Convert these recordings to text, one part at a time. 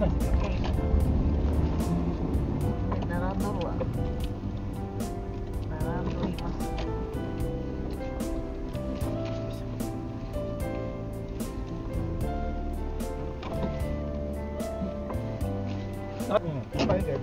並んどるわ。並んどります。 あ、今いいんだよ。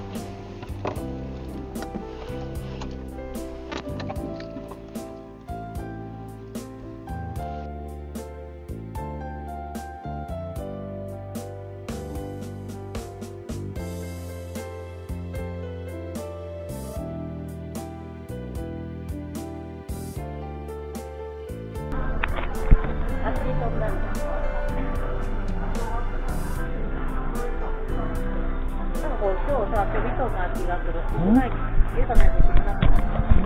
あっち飛んだ。こう今日さ、飛びそうな気がする。はい、ゆうたのやつ決めなかった。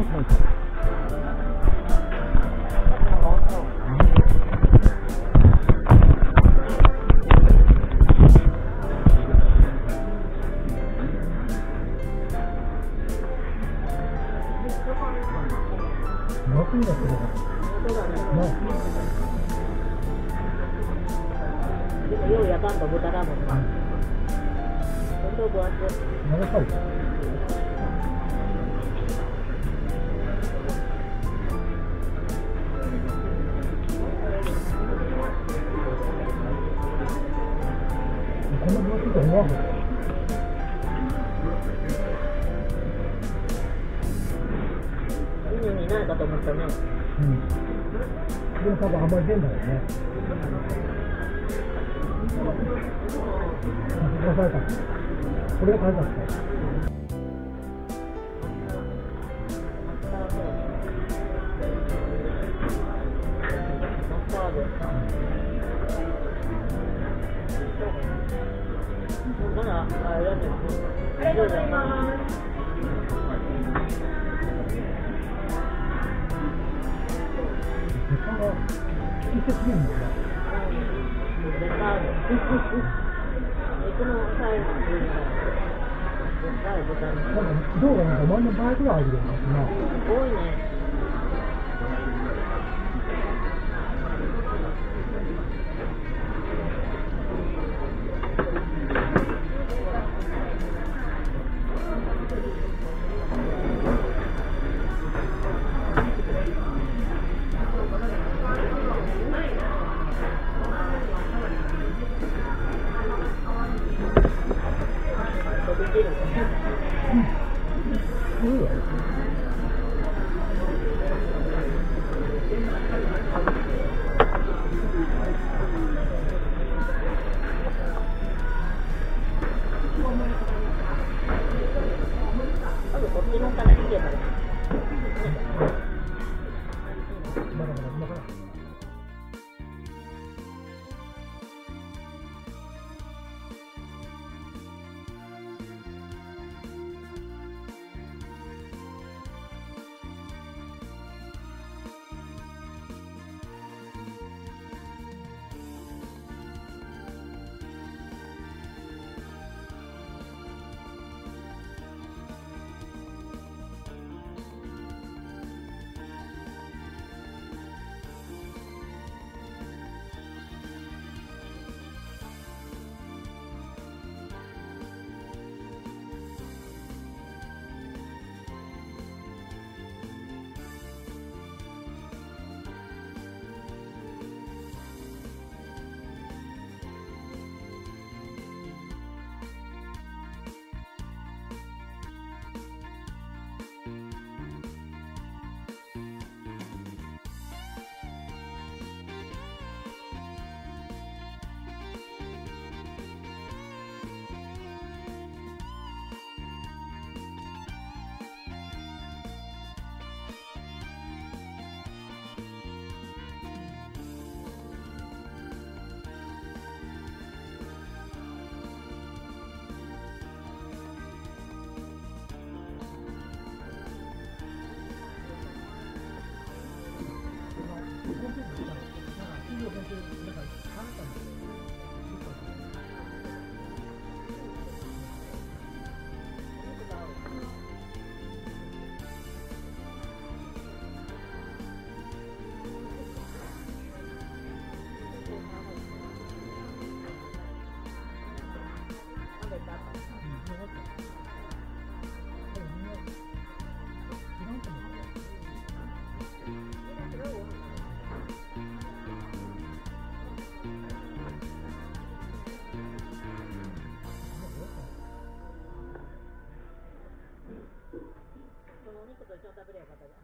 でもようやかんと豚ラーメンが。本当分厚い。 こんな分厚いと思わんかった。 海にないかと思ったね。 うん。でも多分あんまり出んだよね。これが買えたんですか。道路なんか前の倍ぐらいあるよな。 多いね。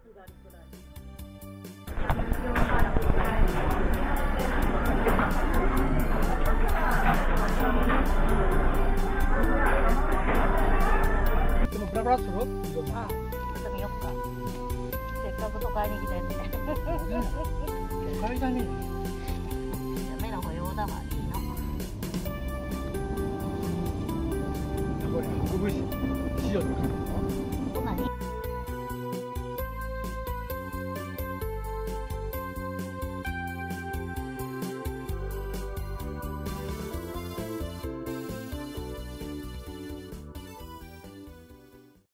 がりくらい。 でもブラブラする？ あ、行ってみよっか。せっかく都会に来たやつね。 都会だね。 目の保養だわ、いいの。 これ、福節、塩とか。